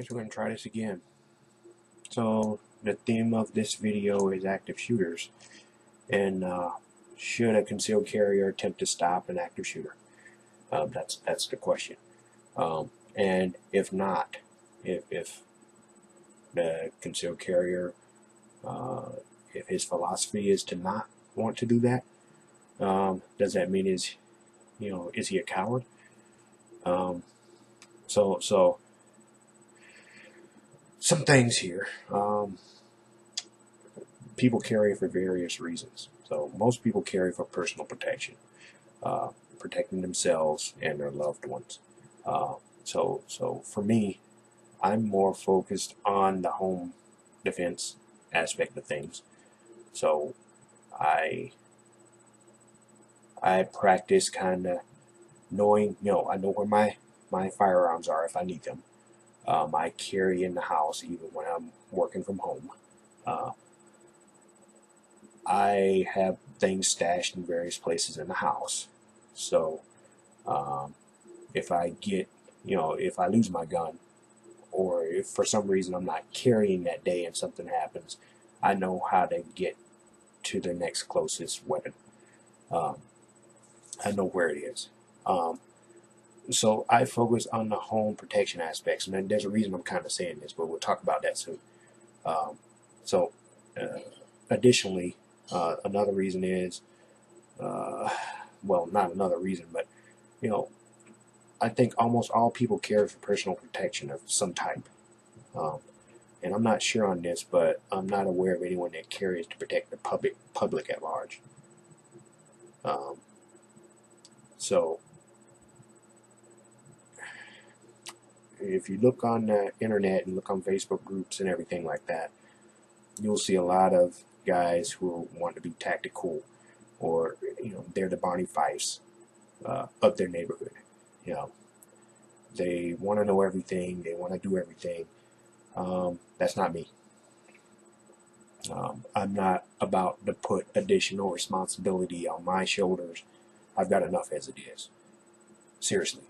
guess we're going to try this again. So the theme of this video is active shooters, and should a concealed carrier attempt to stop an active shooter? That's the question. And if not, if the concealed carrier, if his philosophy is to not want to do that, does that mean is he a coward? So some things here. People carry for various reasons. So most people carry for personal protection, protecting themselves and their loved ones. So for me, I'm more focused on the home defense aspect of things. So I practice kind of knowing, I know where my firearms are if I need them. I carry in the house even when I'm working from home. I have things stashed in various places in the house. So if I get, if I lose my gun, or if for some reason I'm not carrying that day and something happens, I know how to get to the next closest weapon. I know where it is. So I focus on the home protection aspects, and there's a reason I'm kind of saying this, but we'll talk about that soon. Additionally, another reason is, well, not another reason, but I think almost all people carry for personal protection of some type. And I'm not sure on this, but I'm not aware of anyone that carries to protect the public at large. So if you look on the internet and look on Facebook groups and everything like that, you'll see a lot of guys who want to be tactical, or they're the Barney Fifes of their neighborhood. They want to know everything, they want to do everything. That's not me. I'm not about to put additional responsibility on my shoulders. I've got enough as it is. Seriously.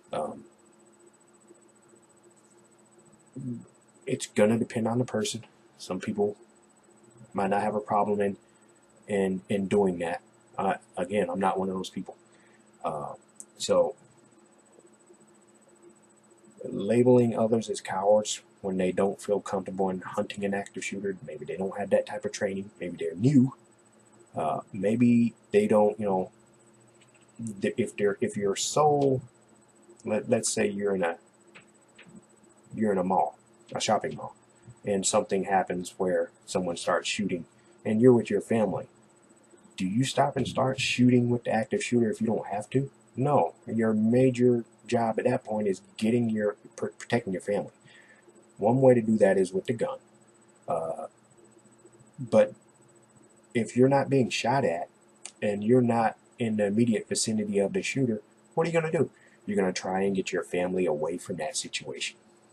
It's gonna depend on the person. Some people might not have a problem in doing that. Again, I'm not one of those people. So labeling others as cowards when they don't feel comfortable in hunting an active shooter, maybe they don't have that type of training, maybe they're new, maybe they don't, if you're so, let's say you're in a mall, a shopping mall, and something happens where someone starts shooting and you're with your family. Do you stop and start shooting with the active shooter if you don't have to? No. Your major job at that point is protecting your family. One way to do that is with the gun. But if you're not being shot at and you're not in the immediate vicinity of the shooter, what are you going to do? You're going to try and get your family away from that situation.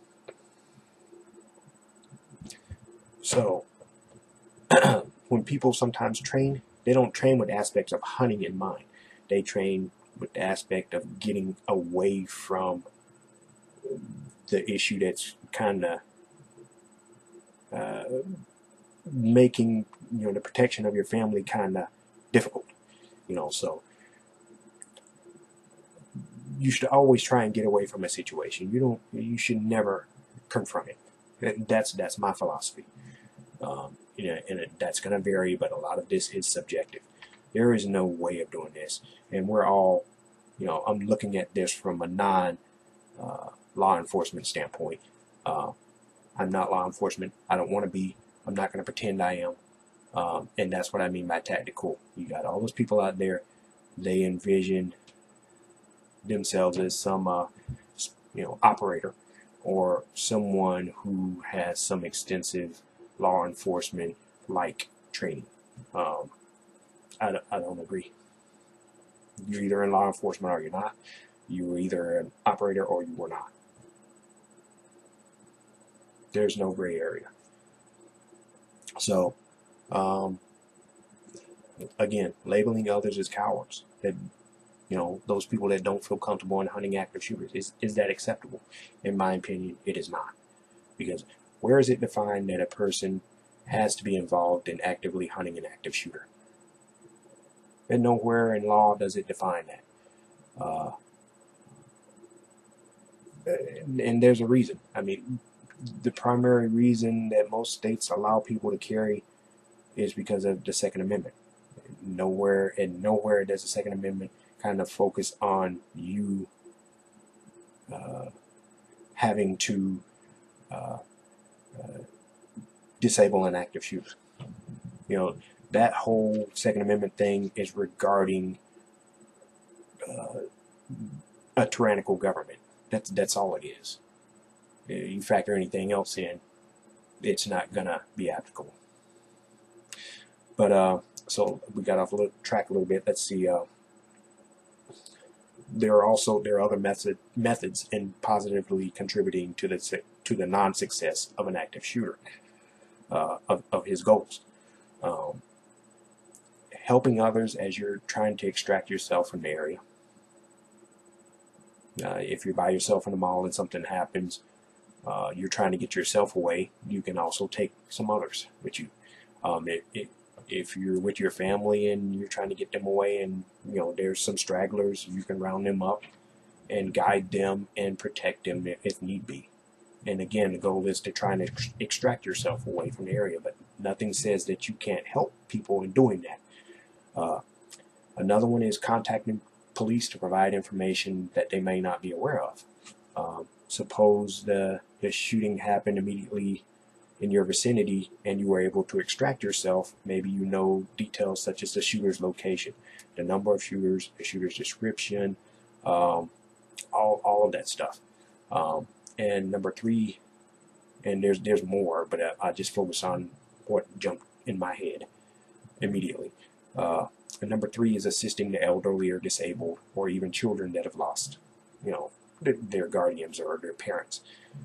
So when people sometimes train, they don't train with aspects of hunting in mind. They train with the aspect of getting away from the issue that's kind of making the protection of your family kind of difficult. So you should always try and get away from a situation. You should never confront it. That's my philosophy. And that's going to vary, but a lot of this is subjective. There is no way of doing this, and we're all, I'm looking at this from a non-law enforcement standpoint. I'm not law enforcement. I don't want to be. I'm not going to pretend I am. And that's what I mean by tactical. You got all those people out there, they envision themselves as some, operator, or someone who has some extensive law enforcement like training. I don't agree. You're either in law enforcement or you're not. You're either an operator or you were not. There's no gray area. So again, labeling others as cowards, that those people that don't feel comfortable in hunting active shooters, is that acceptable? In my opinion, it is not. Because where is it defined that a person has to be involved in actively hunting an active shooter? And nowhere in law does it define that. And there's a reason. I mean, the primary reason that most states allow people to carry is because of the Second Amendment. Nowhere does the Second Amendment kind of focus on you having to disable an active shooter. You know, that whole Second Amendment thing is regarding a tyrannical government. That's all it is. You factor anything else in, it's not gonna be applicable. But so we got off track a little bit. Let's see. There are other methods in positively contributing to the non-success of an active shooter of his goals. Helping others as you're trying to extract yourself from the area. If you're by yourself in the mall and something happens, you're trying to get yourself away, you can also take some others with you. If you're with your family and you're trying to get them away, and you know there's some stragglers, you can round them up and guide them and protect them if need be. And again, the goal is to try and extract yourself away from the area, but nothing says that you can't help people in doing that. Another one is contacting police to provide information that they may not be aware of. Suppose the shooting happened immediately in your vicinity and you were able to extract yourself. Maybe you know details such as the shooter's location, the number of shooters, the shooter's description, all of that stuff. And number three, and there's more, but I just focus on what jumped in my head immediately. And number three is assisting the elderly or disabled or even children that have lost, you know, their guardians or their parents.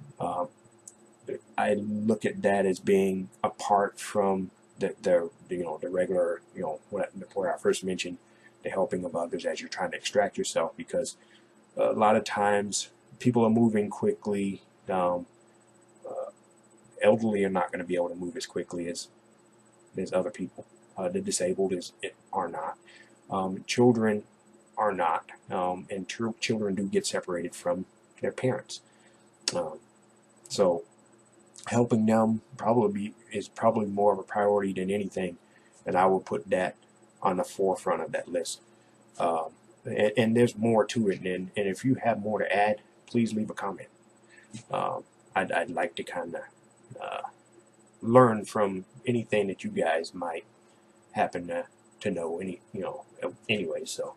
I look at that as being apart from the regular, where I first mentioned the helping of others as you're trying to extract yourself, because a lot of times people are moving quickly. Elderly are not going to be able to move as quickly as other people. The disabled are not. Children are not, and children do get separated from their parents. So helping them is probably more of a priority than anything, and I will put that on the forefront of that list. And there's more to it, and if you have more to add, please leave a comment. I'd like to kind of learn from anything that you guys might happen to know anyway. So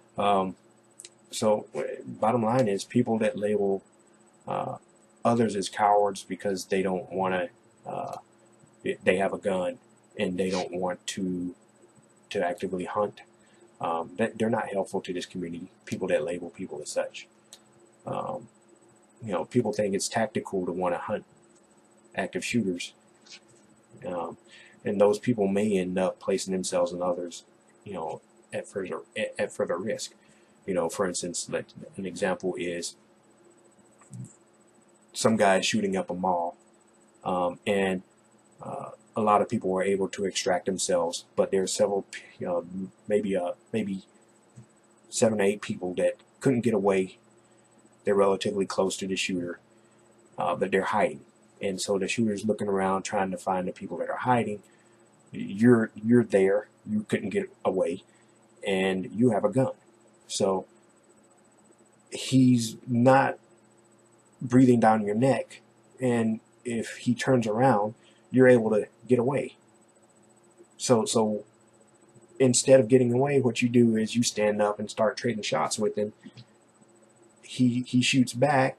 bottom line is, people that label others as cowards because they don't want to they have a gun and they don't want to actively hunt, they're not helpful to this community. People that label people as such, people think it's tactical to want to hunt active shooters, and those people may end up placing themselves and others, at further risk. For instance, an example is some guy shooting up a mall, and a lot of people were able to extract themselves, but there are several, maybe 7 or 8 people that couldn't get away. They're relatively close to the shooter, but they're hiding, and so the shooter's looking around trying to find the people that are hiding. You're there, you couldn't get away, and you have a gun, so he's not breathing down your neck, and if he turns around, you're able to get away. So instead of getting away, what you do is you stand up and start trading shots with him. He shoots back,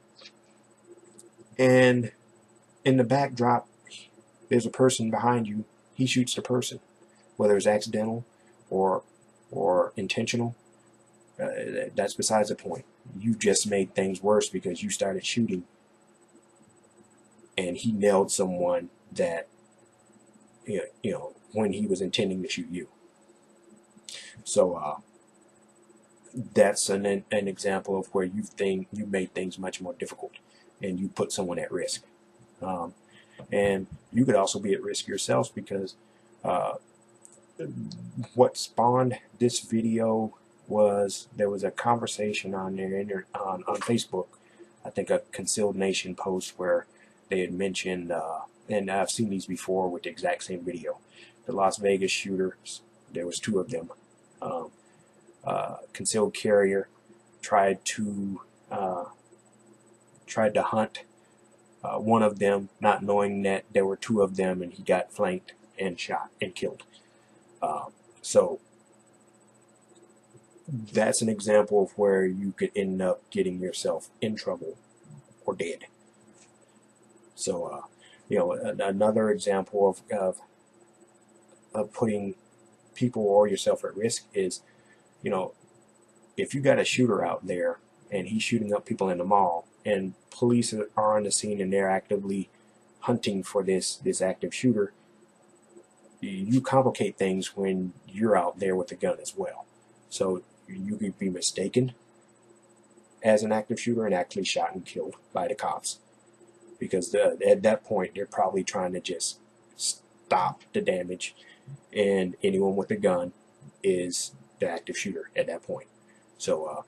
and in the backdrop there's a person behind you. He shoots the person, whether it's accidental or intentional. That's besides the point. You just made things worse because you started shooting, and he nailed someone that when he was intending to shoot you. So that's an example of where you made things much more difficult and you put someone at risk. And you could also be at risk yourself, because what spawned this video was, there was a conversation on there on Facebook, I think a Concealed Nation post, where they had mentioned, and I've seen these before with the exact same video, the Las Vegas shooters. There was 2 of them. Concealed carrier tried to hunt one of them, not knowing that there were 2 of them, and he got flanked and shot and killed. So that's an example of where you could end up getting yourself in trouble or dead. So another example of putting people or yourself at risk is, if you got a shooter out there and he's shooting up people in the mall, and police are on the scene and they're actively hunting for this active shooter, you complicate things when you're out there with a gun as well. So you could be mistaken as an active shooter and actually shot and killed by the cops, because at that point they're probably trying to just stop the damage, and anyone with a gun is the active shooter at that point. So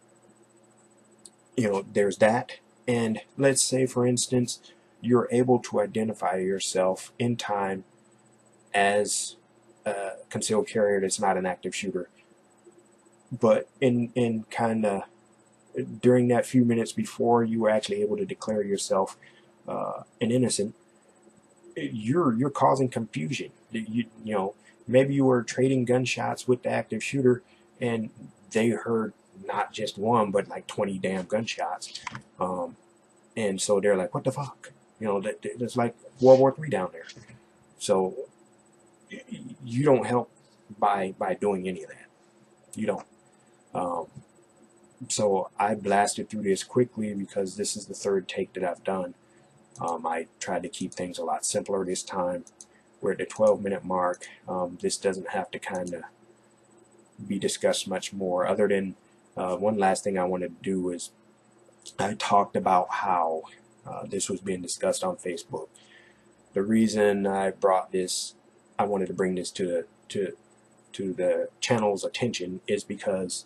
there's that. And let's say, for instance, you're able to identify yourself in time as a concealed carrier that's not an active shooter, but in kind of during that few minutes before you were actually able to declare yourself an innocent, you're causing confusion. Maybe you were trading gunshots with the active shooter, and they heard not just one but like 20 damn gunshots, and so they're like, what the fuck? It's like World War III down there. So you don't help by doing any of that. You don't. So I blasted through this quickly because this is the 3rd take that I've done. I tried to keep things a lot simpler this time. We're at the 12-minute mark. This doesn't have to kind of be discussed much more, other than one last thing I wanted to do is, I talked about how this was being discussed on Facebook. The reason I wanted to bring this to the channel's attention is because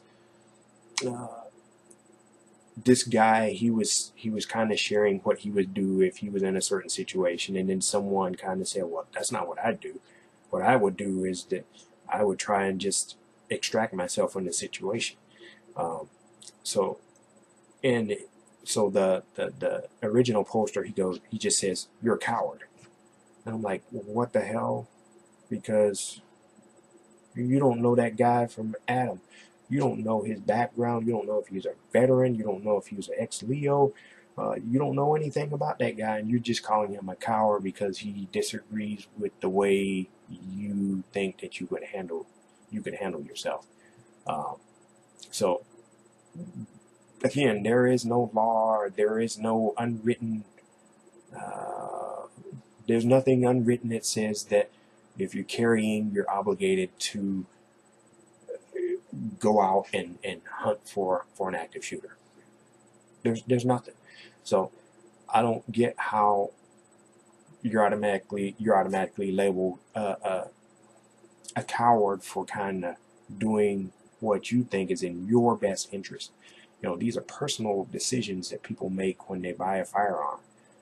this guy, he was kind of sharing what he would do if he was in a certain situation, and then someone kind of said, well, that's not what I'd do. What I would do is that I would try and just extract myself from the situation. So the original poster, he just says, you're a coward. And I'm like, well, what the hell? Because you don't know that guy from Adam. You don't know his background. You don't know if he's a veteran. You don't know if he was an ex-Leo. You don't know anything about that guy, and you're just calling him a coward because he disagrees with the way you think that you could handle yourself. So again, there is no law, there is no unwritten, there's nothing unwritten that says that if you're carrying, you're obligated to go out and hunt for an active shooter. There's nothing. So I don't get how you're automatically labeled a coward for kind of doing what you think is in your best interest. These are personal decisions that people make when they buy a firearm.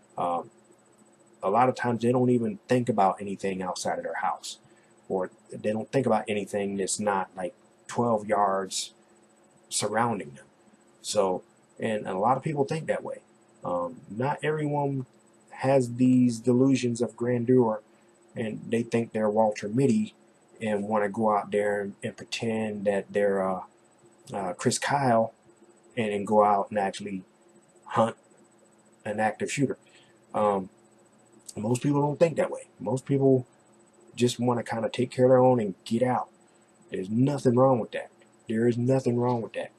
A lot of times they don't even think about anything outside of their house, or they don't think about anything that's not like 12 yards surrounding them. So, and a lot of people think that way. Not everyone has these delusions of grandeur, and they think they're Walter Mitty and want to go out there and pretend that they're Chris Kyle and go out and actually hunt an active shooter. Most people don't think that way. Most people just want to kind of take care of their own and get out. There's nothing wrong with that. There is nothing wrong with that.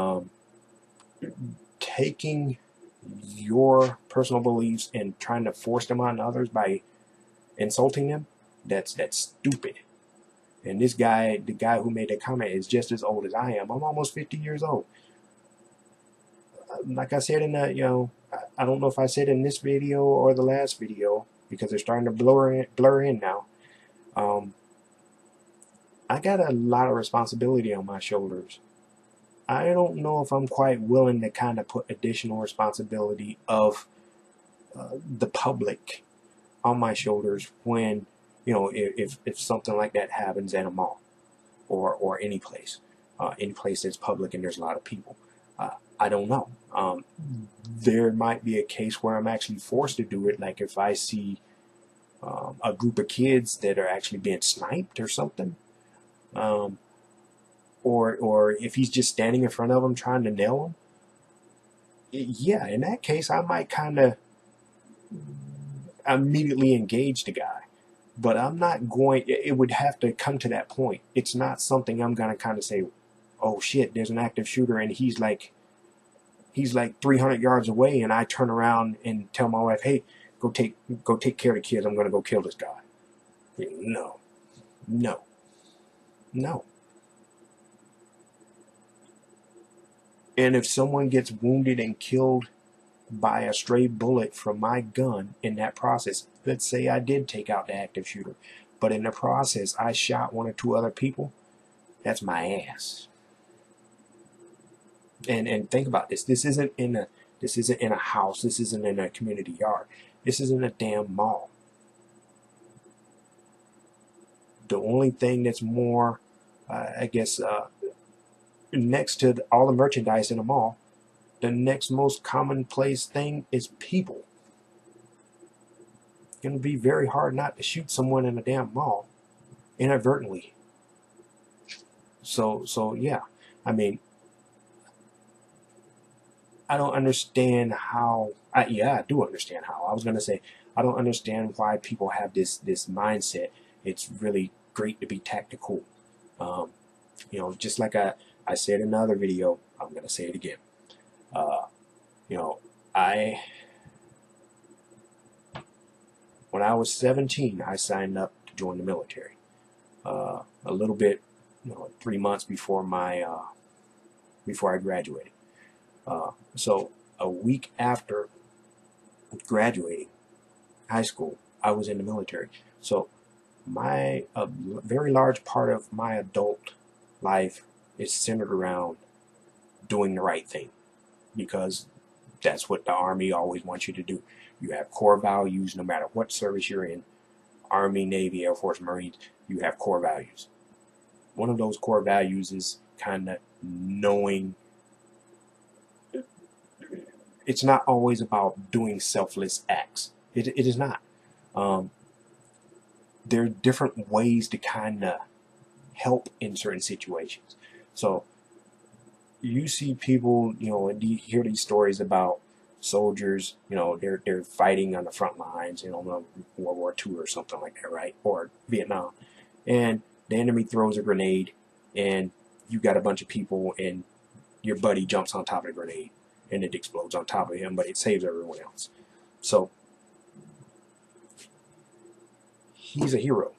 Taking your personal beliefs and trying to force them on others by insulting them, that's stupid. And this guy, the guy who made that comment, is just as old as I am. I'm almost 50 years old. like I said in the, I don't know if I said in this video or the last video, because they're starting to blur in now. I got a lot of responsibility on my shoulders. I don't know if I'm quite willing to kind of put additional responsibility of the public on my shoulders when, if something like that happens at a mall or any place that's public and there's a lot of people. I don't know. There might be a case where I'm actually forced to do it, like if I see a group of kids that are actually being sniped or something. Or if he's just standing in front of them trying to nail them. Yeah, in that case, I might kind of immediately engage the guy. But I'm not going, it would have to come to that point. It's not something I'm going to kind of say, oh shit, there's an active shooter and he's like 300 yards away, and I turn around and tell my wife, hey, go take care of the kids. I'm going to go kill this guy. No. And if someone gets wounded and killed by a stray bullet from my gun in that process, let's say I did take out the active shooter, but in the process I shot one or two other people, that's my ass. And think about this. This isn't in a house. This isn't in a community yard. This is in a damn mall. The only thing that's more, next to all the merchandise in a mall, the next most commonplace thing is people. It's going to be very hard not to shoot someone in a damn mall inadvertently. So yeah, I mean, I don't understand how. I do understand how. I was going to say, I don't understand why people have this mindset. It's really great to be tactical. Just like I said in another video, I'm going to say it again. When I was 17, I signed up to join the military. A little bit, 3 months before I graduated. So a week after graduating high school, I was in the military. So a very large part of my adult life is centered around doing the right thing, because that's what the Army always wants you to do. You have core values no matter what service you're in. Army, Navy, Air Force, Marines, you have core values. One of those core values is kind of knowing it's not always about doing selfless acts. It is not. There are different ways to kind of help in certain situations. So you see people, and you hear these stories about soldiers, they're fighting on the front lines, World War II or something like that, right? Or Vietnam. And the enemy throws a grenade, and you got a bunch of people, and your buddy jumps on top of the grenade, and it explodes on top of him, but it saves everyone else. So he's a hero.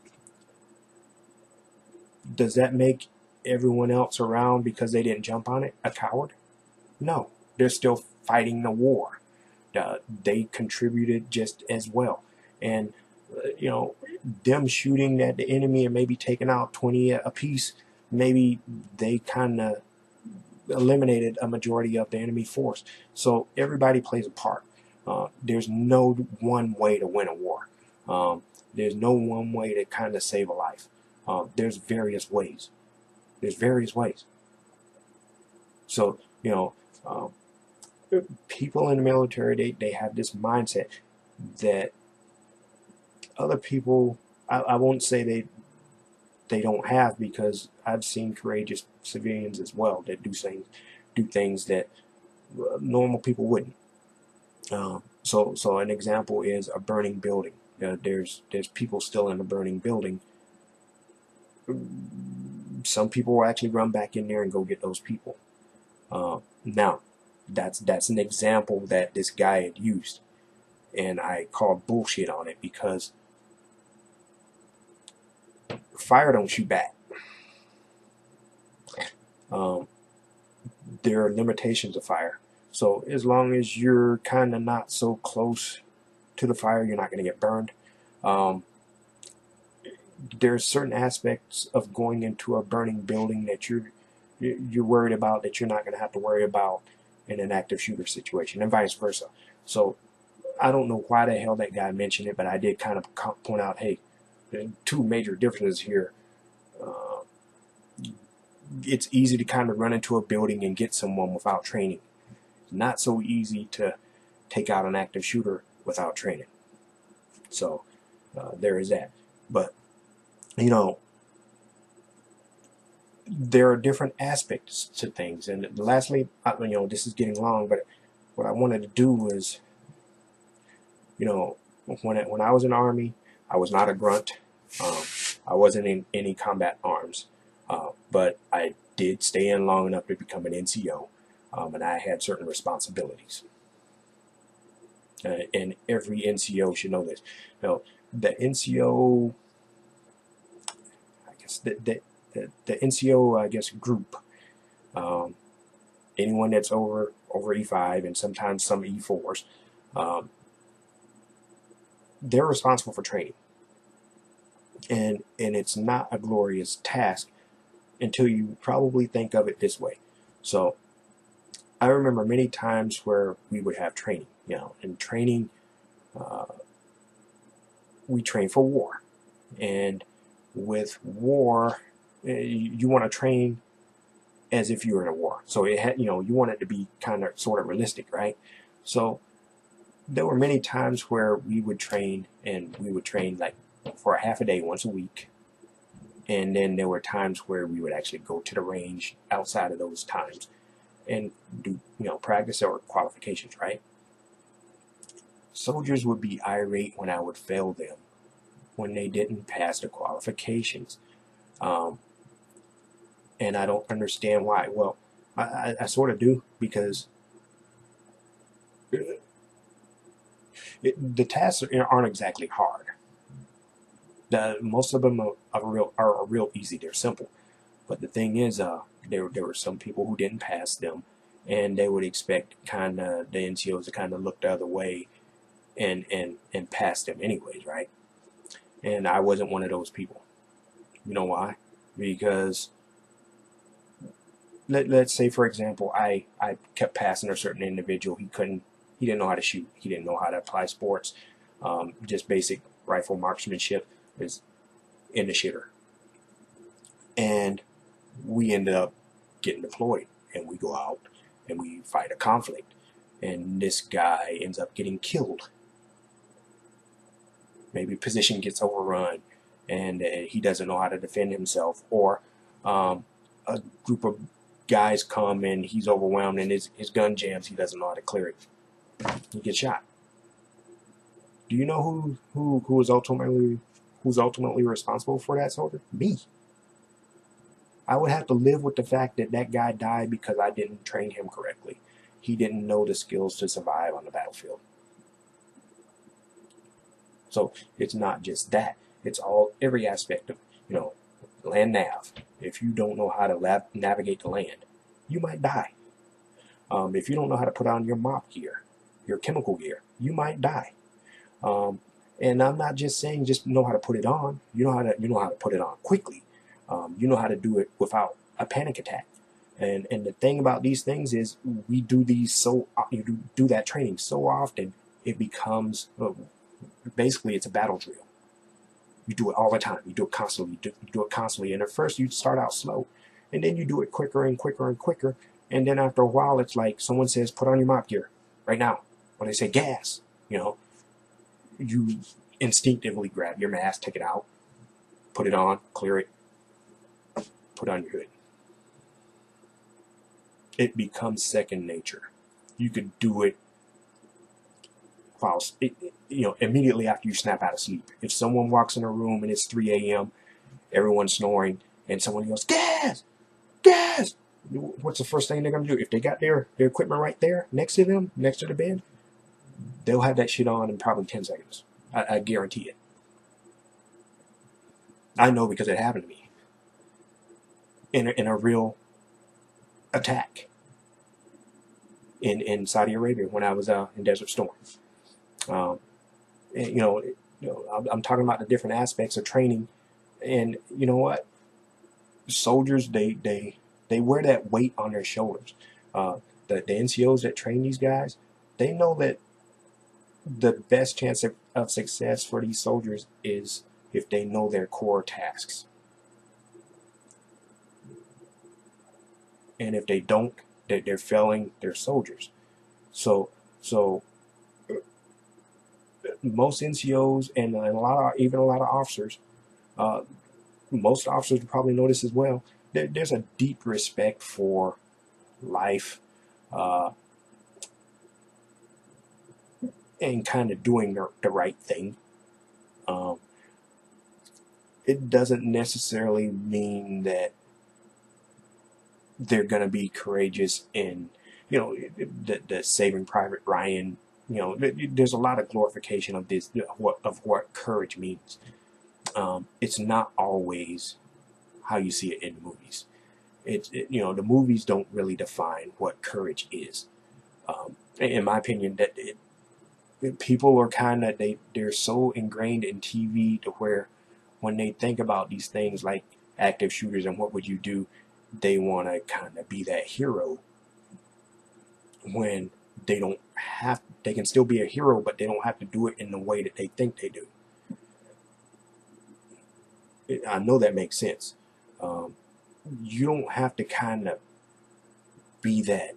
Does that make everyone else around, because they didn't jump on it, a coward? No. They're still fighting the war. They contributed just as well. And, them shooting at the enemy and maybe taking out 20 apiece, maybe they kind of eliminated a majority of the enemy force. So everybody plays a part. There's no one way to win a war. There's no one way to kind of save a life. There's various ways. So, people in the military, they have this mindset that other people, I won't say they don't have, because I've seen courageous civilians as well that do things that normal people wouldn't. So an example is a burning building. There's people still in a burning building. Some people will actually run back in there and go get those people. Now, that's an example that this guy had used, and I called bullshit on it, because fire don't shoot back. There are limitations of fire. So as long as you're kind of not so close to the fire, you're not going to get burned. There's certain aspects of going into a burning building that you're worried about that you're not going to have to worry about in an active shooter situation, and vice versa. So I don't know why the hell that guy mentioned it, but I did kind of point out, hey, two major differences here. It's easy to kind of run into a building and get someone without training. Not so easy to take out an active shooter without training. So there is that. But you know, there are different aspects to things. And lastly, you know, this is getting long, but what I wanted to do was, you know, when I was in the Army, I was not a grunt. I wasn't in any combat arms, but I did stay in long enough to become an NCO, and I had certain responsibilities. And every NCO should know this. Now, the NCO, I guess the NCO, I guess, group, anyone that's over E5 and sometimes some E4s, they're responsible for training. And it's not a glorious task until you probably think of it this way. So I remember many times where we would have training, you know, and training, we train for war. And with war, you want to train as if you were in a war. So it had, you know, you want it to be kind of sort of realistic, right? So there were many times where we would train, and we would train like for a half a day once a week. And then there were times where we would actually go to the range outside of those times and do, you know, practice or qualifications, right? Soldiers would be irate when I would fail them when they didn't pass the qualifications. And I don't understand why. Well, I sort of do, because the tasks aren't exactly hard. Most of them are real easy. They're simple. But the thing is, there were some people who didn't pass them, and they would expect kind of the NCOs to kind of look the other way and pass them anyways, right? And I wasn't one of those people. You know why? Because let's say, for example, I kept passing a certain individual. He didn't know how to shoot. He didn't know how to apply sports. Just basic rifle marksmanship is in the shitter. And we ended up getting deployed, and we go out and we fight a conflict, and this guy ends up getting killed. Maybe position gets overrun, and he doesn't know how to defend himself, or a group of guys come and he's overwhelmed and his gun jams. He doesn't know how to clear it. He gets shot. Do you know who's ultimately responsible for that soldier? Me. I would have to live with the fact that that guy died because I didn't train him correctly. He didn't know the skills to survive on the battlefield. So it's not just that. It's every aspect of, you know, land nav. If you don't know how to navigate the land, you might die. If you don't know how to put on your mop gear, your chemical gear, you might die. And I'm not just saying just know how to put it on. You know how to put it on quickly. You know how to do it without a panic attack. And the thing about these things is we do these you do that training so often, it becomes basically it's a battle drill. You do it all the time. You do it constantly. You do it constantly. And at first you start out slow, and then you do it quicker and quicker and quicker. And then after a while, it's like someone says, "Put on your mop gear right now." Or they say, "Gas." You know, you instinctively grab your mask, take it out, put it on, clear it, put on your hood. It becomes second nature. You could do it whilst, immediately after you snap out of sleep. If someone walks in a room and it's 3 a.m., everyone's snoring, and someone goes, "Gas! Gas!" What's the first thing they're going to do? If they got their equipment right there next to them, next to the bed, they'll have that shit on in probably 10 seconds. I guarantee it. I know because it happened to me in a real attack. in Saudi Arabia when I was in Desert Storm. Um, and, I'm talking about the different aspects of training, and you know what? Soldiers, they wear that weight on their shoulders. The NCOs that train these guys, they know that the best chance of success for these soldiers is if they know their core tasks. And if they don't, they're failing their soldiers. So most NCOs and a lot of officers, most officers probably know this as well. There's a deep respect for life, and kind of doing the right thing. It doesn't necessarily mean that they're going to be courageous in, the Saving Private Ryan. There's a lot of glorification of this, of what courage means. It's not always how you see it in movies. The movies don't really define what courage is. In my opinion, that people are kind of they're so ingrained in TV to where when they think about these things like active shooters and what would you do, they want to kind of be that hero when they can still be a hero, but they don't have to do it in the way that they think they do. I know that makes sense. You don't have to kind of be that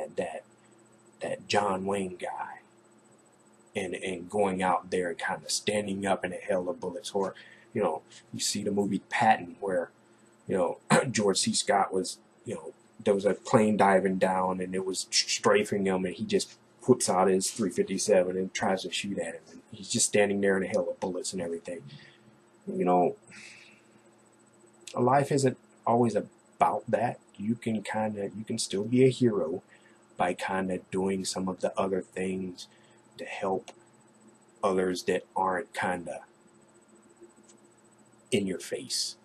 John Wayne guy and going out there and kind of standing up in a hail of bullets. Or you see the movie Patton where George C. Scott was, there was a plane diving down and it was strafing him, and he just whips out his 357 and tries to shoot at him, and he's just standing there in a hail of bullets and everything. Life isn't always about that. You can still be a hero by kind of doing some of the other things to help others that aren't kind of in your face.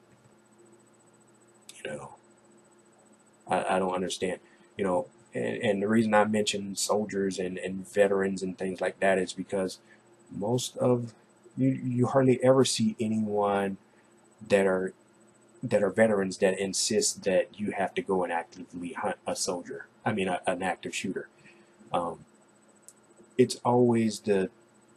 I don't understand, and the reason I mention soldiers and veterans and things like that is because most of you hardly ever see anyone that are veterans that insist that you have to go and actively hunt a soldier. I mean, an active shooter. It's always and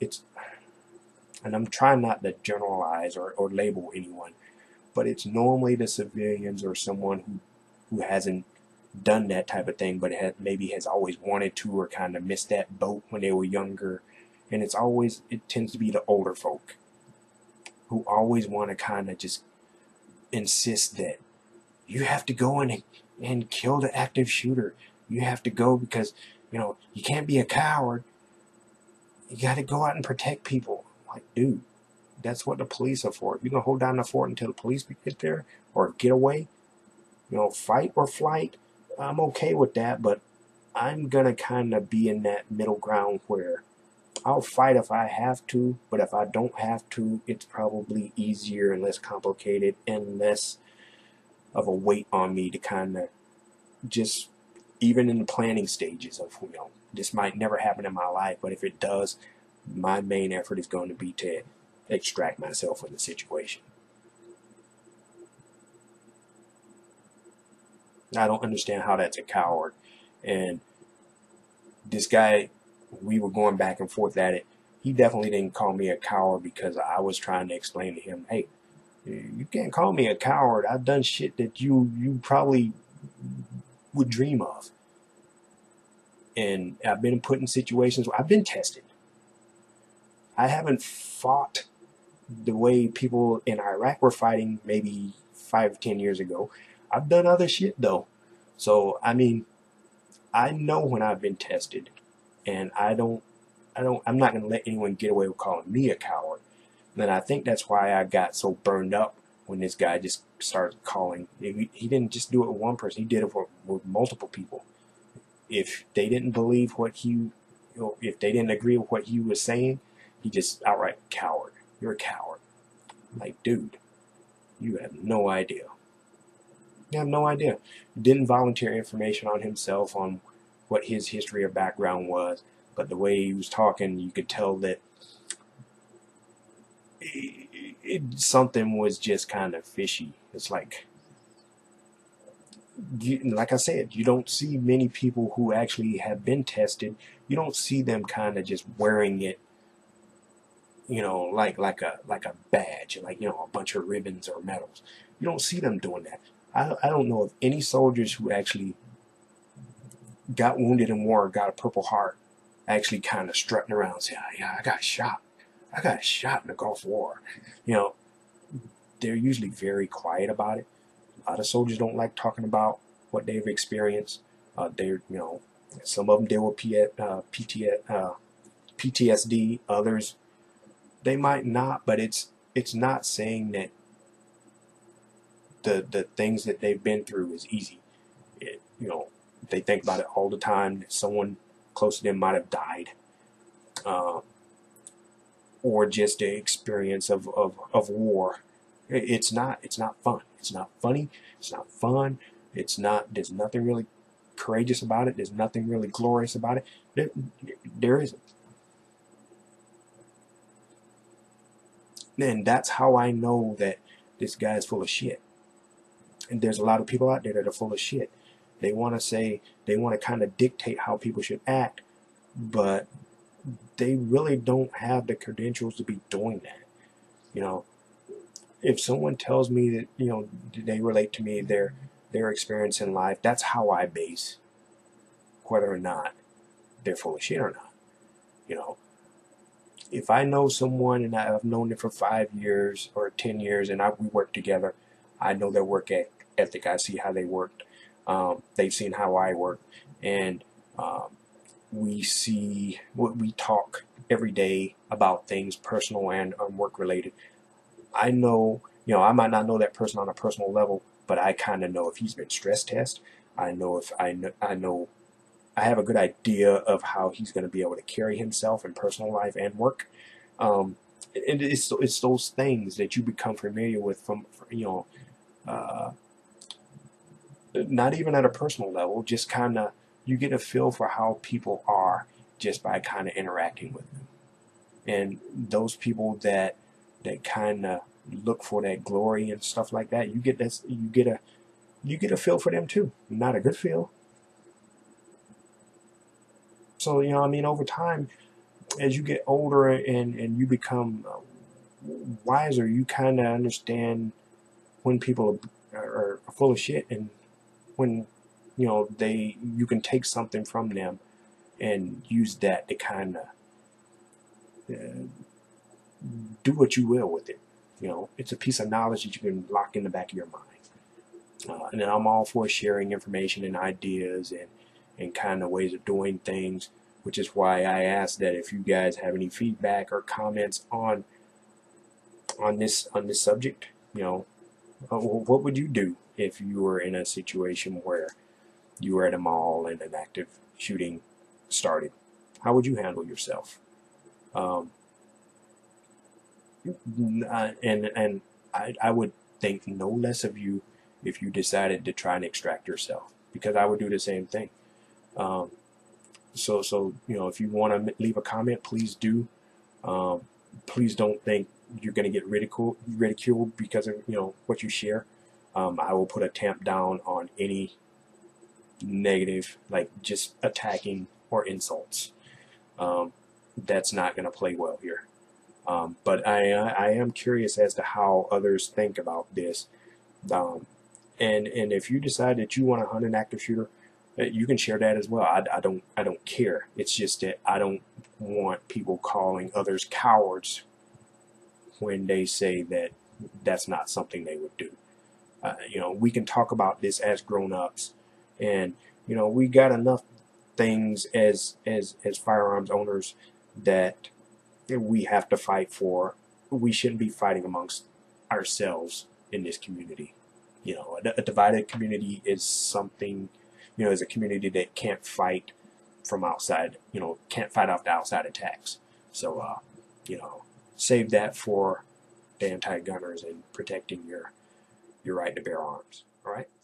I'm trying not to generalize or label anyone, but it's normally the civilians or someone who hasn't done that type of thing, but maybe has always wanted to, or kind of missed that boat when they were younger. And it tends to be the older folk who always want to kind of just insist that you have to go in and kill the active shooter. You have to go because, you can't be a coward. You got to go out and protect people. Like, dude, that's what the police are for. If you're going to hold down the fort until the police get there or get away, fight or flight, I'm okay with that, but I'm going to kind of be in that middle ground where I'll fight if I have to, but if I don't have to, it's probably easier and less complicated and less of a weight on me to kind of just, even in the planning stages of, this might never happen in my life, but if it does, my main effort is going to be to extract myself from the situation. I don't understand how that's a coward. And this guy, we were going back and forth at it. He definitely didn't call me a coward because I was trying to explain to him, hey, you can't call me a coward. I've done shit that you probably would dream of. And I've been put in situations where I've been tested. I haven't fought the way people in Iraq were fighting maybe 5 or 10 years ago. I've done other shit though. So, I mean, I know when I've been tested, and I'm not going to let anyone get away with calling me a coward. And I think that's why I got so burned up when this guy just started calling. He didn't just do it with one person. He did it with multiple people. If they didn't believe if they didn't agree with what he was saying, he just outright coward. You're a coward. I'm like, dude, you have no idea. You have no idea. Didn't volunteer information on himself on what his history or background was, but the way he was talking, you could tell that something was just kind of fishy. It's like, like I said, you don't see many people who actually have been tested. You don't see them kind of just wearing it, like a badge, like a bunch of ribbons or medals. You don't see them doing that. I don't know of any soldiers who actually got wounded in war, got a Purple Heart, actually kind of strutting around and saying, "Yeah, I got shot. I got shot in the Gulf War." They're usually very quiet about it. A lot of soldiers don't like talking about what they've experienced. Some of them deal with PTSD. Others, they might not, but it's not saying that the things that they've been through is easy. They think about it all the time, that someone close to them might have died, or just the experience of war. It's not fun. It's not funny. It's not fun. There's nothing really courageous about it. There's nothing really glorious about it. There isn't. And that's how I know that this guy is full of shit. And there's a lot of people out there that are full of shit. They want to kind of dictate how people should act, but they really don't have the credentials to be doing that. If someone tells me that, they relate to me, their experience in life, that's how I base whether or not they're full of shit or not. If I know someone and I've known them for 5 years or 10 years and we work together, I know their work ethic. I see how they worked. They've seen how I work, and we talk every day about things personal and work related. I know, I might not know that person on a personal level, but I kind of know if he's been stress tested. I know if I have a good idea of how he's going to be able to carry himself in personal life and work. And it's those things that you become familiar with from not even at a personal level, just kind of, you get a feel for how people are just by kind of interacting with them. And those people that kind of look for that glory and stuff like that, you get a feel for them too. Not a good feel. So over time, as you get older and you become wiser, you kind of understand when people are full of shit, and when you can take something from them and use that to kind of do what you will with it. It's a piece of knowledge that you can lock in the back of your mind. And then I'm all for sharing information and ideas and kind of ways of doing things, which is why I ask that if you guys have any feedback or comments on this subject, what would you do if you were in a situation where you were at a mall and an active shooting started? How would you handle yourself? And I would think no less of you if you decided to try and extract yourself, because I would do the same thing. So if you want to leave a comment, please do. Please don't think you're going to get ridiculed because of what you share. I will put a tamp down on any negative, like just attacking or insults. That's not going to play well here. But I am curious as to how others think about this. And if you decide that you want to hunt an active shooter, you can share that as well. I don't care. It's just that I don't want people calling others cowards when they say that that's not something they would do. We can talk about this as grown-ups, and we got enough things as firearms owners that we have to fight for. We shouldn't be fighting amongst ourselves in this community. A divided community is something, is a community that can't fight from outside, can't fight off the outside attacks. So, save that for the anti-gunners and protecting your right to bear arms. All right.